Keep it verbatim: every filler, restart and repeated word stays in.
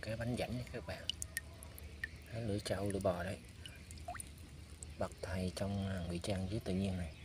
cái bánh rãnh nha các bạn. Thấy lưỡi trâu lưỡi bò đấy, bậc thầy trong ngụy trang với tự nhiên này.